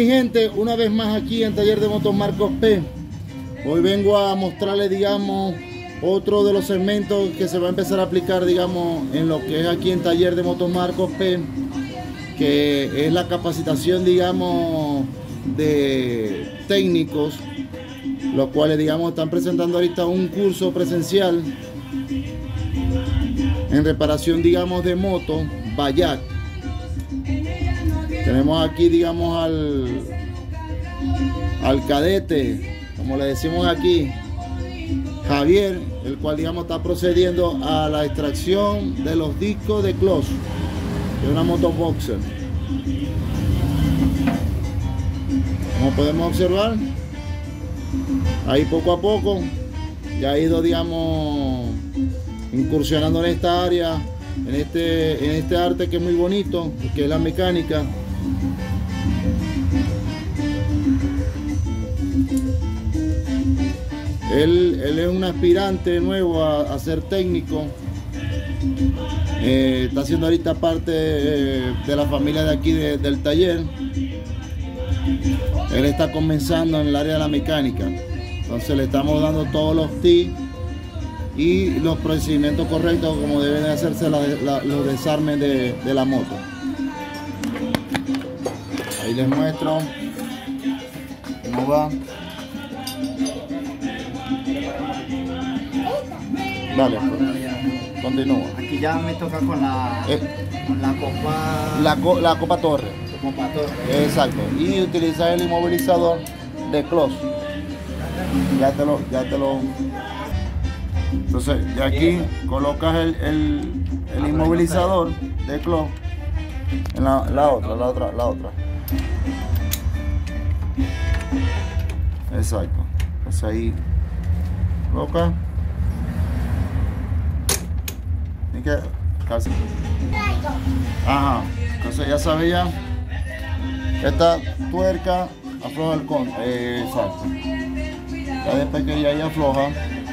mi gente, una vez más aquí en Taller de Motos Marcos P. Hoy vengo a mostrarles, digamos, otro de los segmentos que se va a empezar a aplicar, digamos, en lo que es aquí en Taller de Motos Marcos P, que es la capacitación, digamos, de técnicos, los cuales, digamos, están presentando ahorita un curso presencial en reparación, digamos, de moto, Bayak. Tenemos aquí, digamos, al cadete, como le decimos aquí, Javier, el cual, digamos, está procediendo a la extracción de los discos de clutch de una moto boxer. Como podemos observar, ahí poco a poco ya ha ido, digamos, incursionando en esta área, en este arte que es muy bonito, que es la mecánica. Él es un aspirante nuevo a ser técnico. Está haciendo ahorita parte de la familia de aquí del taller. Él está comenzando en el área de la mecánica. Entonces le estamos dando todos los tips y los procedimientos correctos como deben de hacerse los desarmes de la moto. Ahí les muestro cómo va. Dale, continúa. Aquí ya me toca con la copa. La copa torre. Copa torre. Exacto. Y utilizar el inmovilizador de clutch. Ya te lo. Entonces, ya aquí colocas el inmovilizador de clutch en la otra. Exacto. Entonces ahí coloca. Ajá, entonces ya sabía, esta tuerca afloja el con, exacto. Ya después que ya ahí afloja,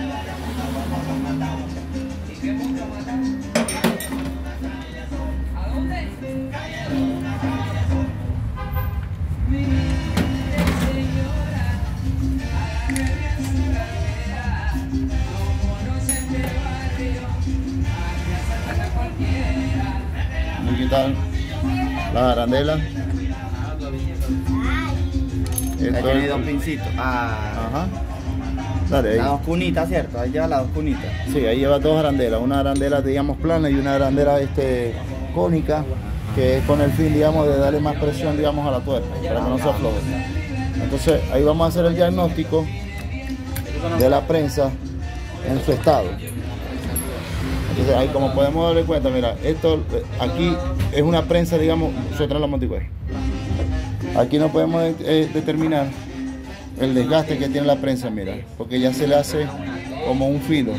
quitar la arandela. Ahí tiene dos pincitos. Ajá. Dale, ahí. Las dos cunitas, ¿cierto? Ahí lleva las dos cunitas. Sí, ahí lleva dos arandelas. Una arandela, digamos, plana y una arandela cónica, que es con el fin, digamos, de darle más presión, digamos, a la tuerca, para que no se afloje. Entonces, ahí vamos a hacer el diagnóstico de la prensa en su estado. Entonces ahí, como podemos darle cuenta, mira, esto aquí es una prensa, digamos, nosotros la monticuer. Aquí no podemos determinar el desgaste que tiene la prensa, mira, porque ya se le hace como un filo.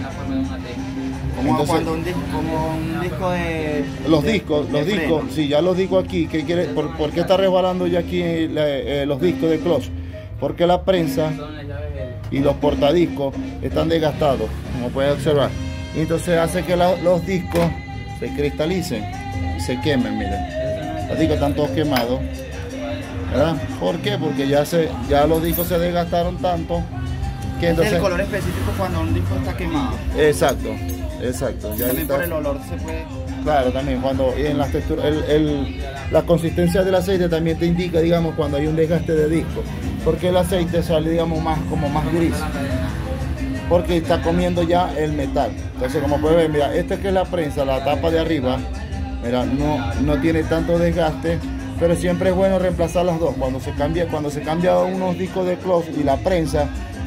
Como cuando un disco de... Los discos, sí, ya los discos aquí, ¿qué quiere? ¿Por qué está resbalando ya aquí los discos de clutch? Porque la prensa y los portadiscos están desgastados, como pueden observar. Y entonces hace que los discos se cristalicen y se quemen, miren. Los discos están todos quemados, ¿verdad? ¿Por qué? Porque ya los discos se desgastaron tanto que entonces... Es el color específico cuando un disco está quemado. Exacto. Ya también por el olor se puede... Claro, también cuando en las texturas, la consistencia del aceite también te indica, digamos, cuando hay un desgaste de disco. Porque el aceite sale, digamos, como más gris. Porque está comiendo ya el metal. Entonces, como pueden ver, mira, esta que es la prensa, la tapa de arriba, mira, no tiene tanto desgaste, pero siempre es bueno reemplazar las dos. Cuando se cambia unos discos de clutch y la prensa,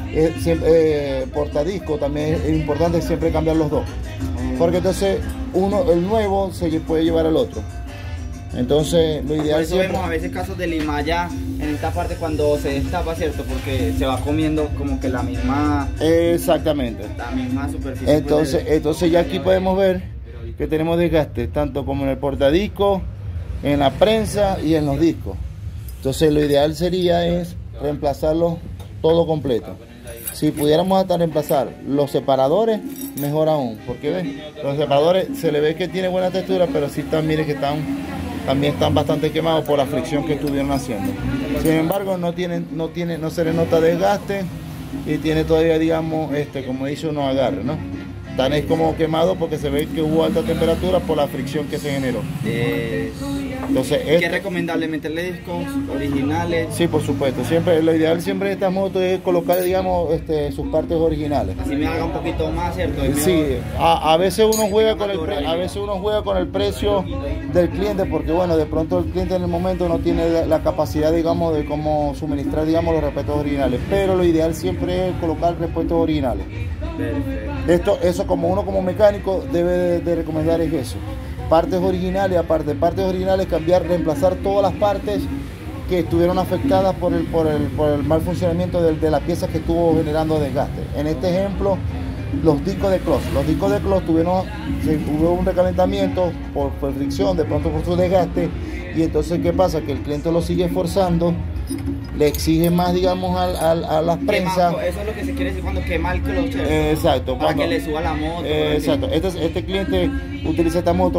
portadisco, también es importante siempre cambiar los dos. Porque entonces el nuevo se puede llevar al otro. Entonces lo ideal es... vemos a veces casos de limalla en esta parte cuando se destapa, ¿cierto? Porque se va comiendo como que la misma... Exactamente. La misma superficie. Entonces ya aquí podemos ver que tenemos desgaste tanto como en el portadisco, en la prensa y en los discos. Entonces lo ideal sería es reemplazarlo todo completo. Si pudiéramos hasta reemplazar los separadores, mejor aún, porque ven, los separadores se le ve que tiene buena textura, pero sí están, mire que están también están bastante quemados por la fricción que estuvieron haciendo. Sin embargo, no se le nota desgaste y tiene todavía, digamos, como dice uno, agarre, ¿no? Están es como quemados porque se ve que hubo alta temperatura por la fricción que se generó. Entonces, ¿qué es recomendable meterle discos originales? Sí, por supuesto. Siempre, lo ideal siempre de estas motos es colocar, digamos, sus partes originales. Así me haga un poquito más, ¿cierto? Sí, a veces uno juega con el precio del cliente, porque bueno, de pronto el cliente en el momento no tiene la capacidad, digamos, de cómo suministrar, digamos, los repuestos originales. Pero lo ideal siempre es colocar repuestos originales. Perfecto. Eso como uno como mecánico debe de recomendar es eso. Partes originales, aparte de partes originales, reemplazar todas las partes que estuvieron afectadas por el mal funcionamiento de la pieza que estuvo generando desgaste. En este ejemplo, los discos de closed. Los discos de closed hubo un recalentamiento por fricción, de pronto por su desgaste, y entonces ¿qué pasa? Que el cliente lo sigue esforzando, le exige más, digamos, a las prensas. Eso es lo que se quiere decir cuando quema el clutch. Exacto. Para que le suba la moto. Exacto. Este cliente utiliza esta moto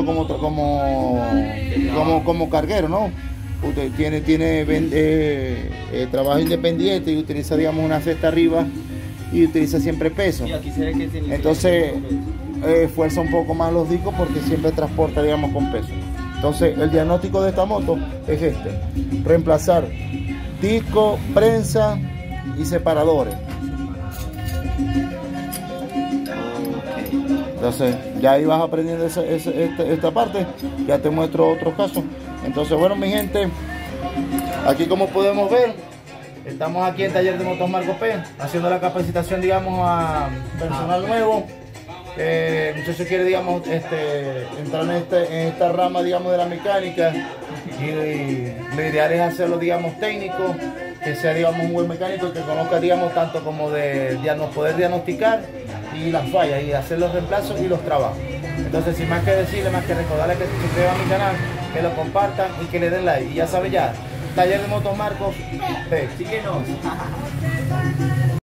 como carguero, ¿no? Usted tiene trabajo independiente y utiliza, digamos, una cesta arriba y utiliza siempre peso. Sí, aquí se ve que tiene. Entonces esfuerza un poco más los discos porque siempre transporta, digamos, con peso. Entonces el diagnóstico de esta moto es reemplazar disco, prensa y separadores. Entonces ya ahí vas aprendiendo esta parte. Ya te muestro otros casos. Entonces, bueno, mi gente, aquí como podemos ver, estamos aquí en Taller de Motos Marco P, haciendo la capacitación, digamos, a personal nuevo. Muchacho quiere, digamos, entrar en esta rama, digamos, de la mecánica, y lo ideal es hacerlo, digamos, técnico, que sea, digamos, un buen mecánico, que conozca, digamos, tanto como de poder diagnosticar y las fallas y hacer los reemplazos y los trabajos. Entonces, sin más que decirle, más que recordarles que se suscriban a mi canal, que lo compartan y que le den like. Y ya saben, ya, Taller de Motos Marcos P. Síguenos.